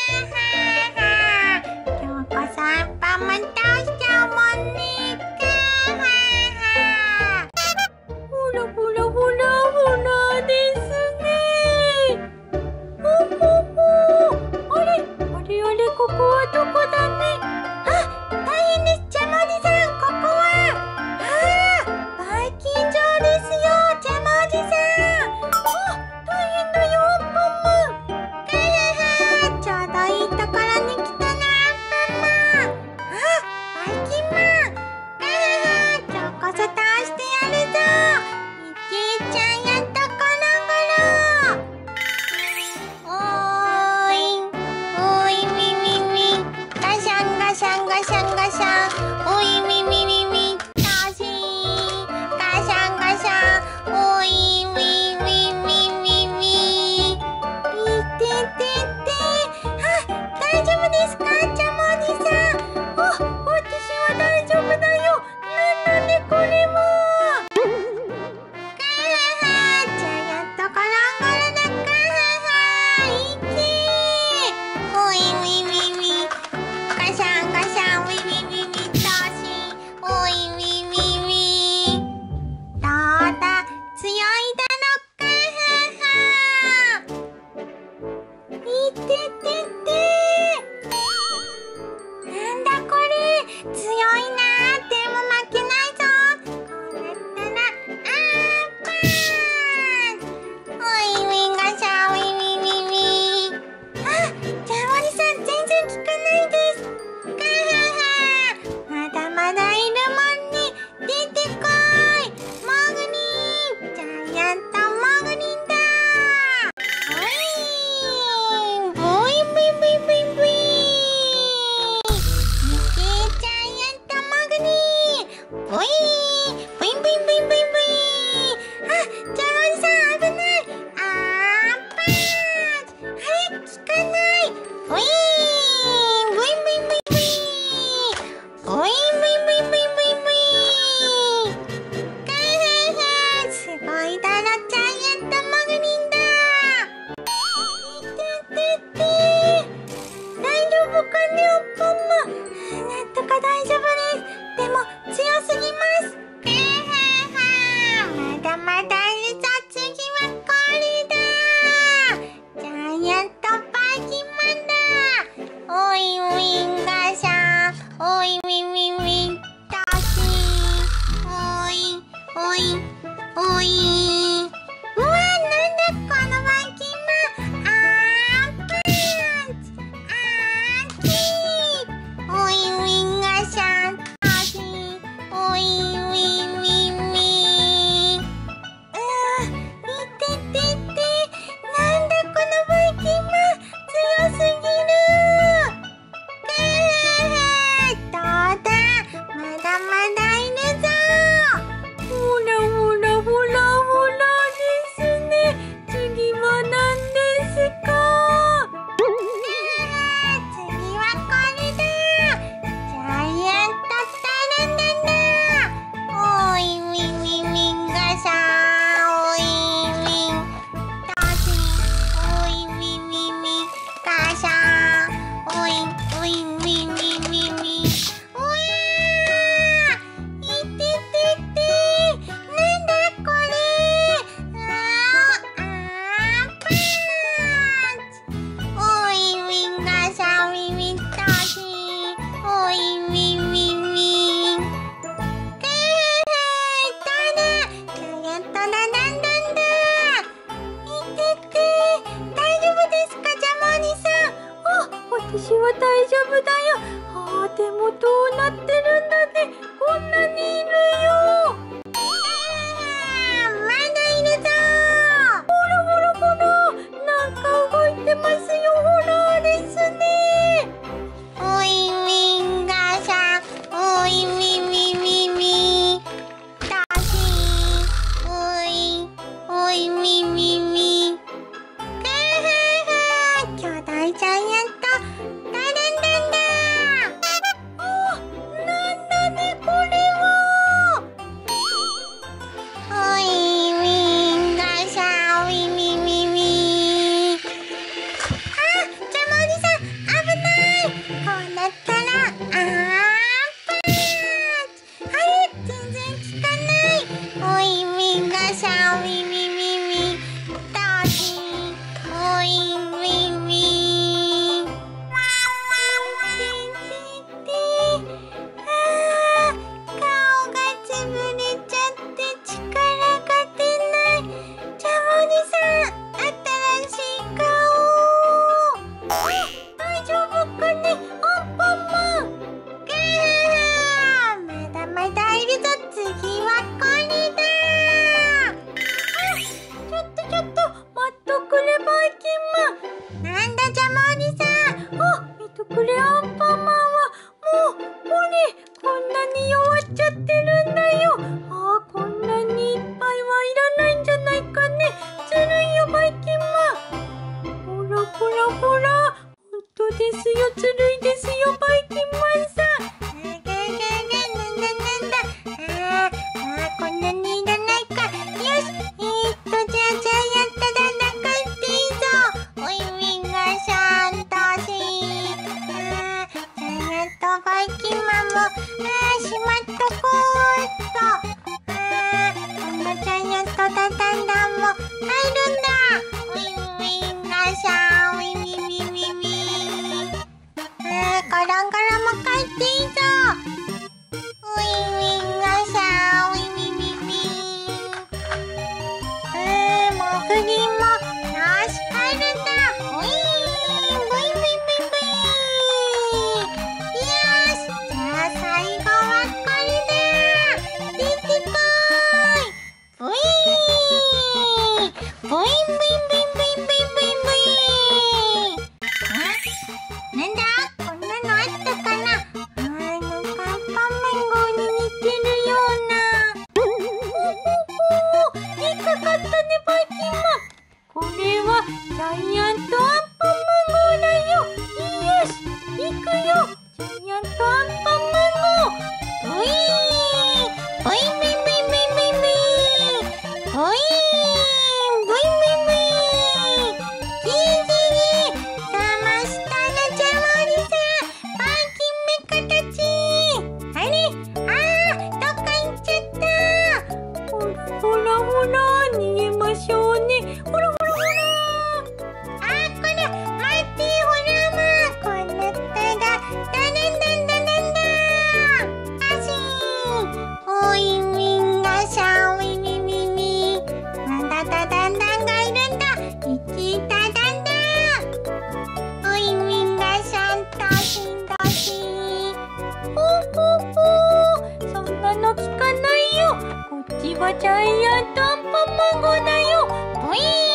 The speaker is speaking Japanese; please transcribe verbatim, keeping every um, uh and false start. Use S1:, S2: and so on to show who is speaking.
S1: 今日こそアンパンマン倒しちゃうもんね。ほらほらほらほらですね。ほほほ。あれあれあれ、ここはどこだね。あ、大変です。ジャムおじさん、ここはああ、バイキン場ですよ。ジャムおじさん。あ、大変だよ、アンパンマン。ガハハ、ちょうどいいところに来たな、アンパンマン。あ、バイキンマン。ガハハ、今日こそ倒してやるぞ。ミッキーちゃん、やっとこの頃。おーい、おいみみみ、ガシャンガシャンガシャンガシャン、おいみみみみ、倒しガシャンガシャン、おいみみみみみ、いててて、あ、大丈夫ですか、ジャムおじさん。あ、私は大丈夫だよ。なんだねこれは。ガハハ、じゃあやっとこの頃だ。ガハハ、いけー。おいみみみ、ガシャンガシャン、ウィミミミ、倒しおいみみみ。どうだ、強いだろ。ガハハ、いててて、なんだこれ、強いな。でも負けないぞ。こうなったらアンパン。おいウィンガシャン、ウィミミミ。あ、ジャムおじさん、全然効かないです。ガハハ、まだまだいるもんね。出てこい、モグリン、ジャイアントモグリンだ。おい、ブイブイブイブイブイ。ミッキージャイアントモグリン、ブイブイブイブイブイブイ。あ、ジャムおじさん、危ない。アンパンチ。あれ、効かない。ブイブイブイブイブイ。ブイブイブイブイブイブイ。ガハハ、すごいだろ、ジャイアントモグリンだ。いててて、大丈夫かね、アンパンマン。なんとか大丈夫です。でも強すぎます。ガハハ、まだまだいるぞ。次はこれだ。ジャイアントバイキンマンだ。おいウィンガシャン、おいミミミ、倒しおいおいおい。うわ、なんだこのバイキンマン。アンパンチ、アンキー。おいウィンガシャン、倒しおいミミミ。うー、いててて、なんだこのバイキンマン、強すぎる。ガハハ、どうだ、まだまだいるぞ。ほらほらほらほらですね。次は何ですか。ガハ、次はこれだ。ジャイアントタラララ。おいミミミンガシャン、おいミン、倒しおいミミミガシャン、おいおいミミミミ。うわー、いててて、なんだこれ。あー、アンパンチ。おいウィンガシャン、ウィミ倒しおいミミミ。ガハハ、いたらジャイアントラランランだ。いてて、大丈夫ですか、ジャムおじさん。あ、私は大丈夫だよ。あー、でもどうなってるんだね。こんなにいるよ。あー、まだいるぞ。ほらほらほら、なんか動いてますよ。ほらですね。おいウィンガシャン、おいミミミミ、倒しおいおいミミミ。ガハハ、巨大ジャイアントタランランだ。あ、なんだねこれは。 くれアンパンマンはもうほれこんなに弱っちゃってるんだよ。ああこんなにいっぱいはいらないんじゃないかね。ずるいよばいきんまん。ほらほらほらほんとですよ、ずるいですよばいきんまんさん。なんだなんだあーあーこんなにいらないか。よしえー、っとじゃあジャイアントだなかっていいぞ。おいみんなさんたしあージャイアントばいきんまんもあーしまっとこうっと。あーこのジャイアントだだんだんも入るんだ。おいみんなさんウィミミミミあーガランガラも帰っていいぞ。ウィンウィンガシャーウィミミミえー、モグリもよし帰るんだ。ウィーンブイブイブイブイよしじゃあ最後はこれだ。出てこいブイーンブインブインブインブインブインブインブインんなんだこんなのあったかな。あーなんかアンパンマン号に似てるような。ほほほ引っかかったねばいきんまん。これはジャイアントアンパンマン号だよ。よし行くよジャイアントアンパンマン号。ブイーンブインブインブインブインブインブインブイーンブイーンブインブインブインギリギリ騙したらジャムおじさんばいきんめ形。あれあーどっか行っちゃった。ほらほらほら逃げましょうね。ほらほらほらあーこら待ってほらまあこうなったらだれんだんだれんだあしーおいみんなさんウィミミミなんだだだんだんがいるんだ。いきただんだおいみんなさんとしんどしほほほそんなの聞かないよ。こっちはジャイアントアンパンマン号だよ。ブイーン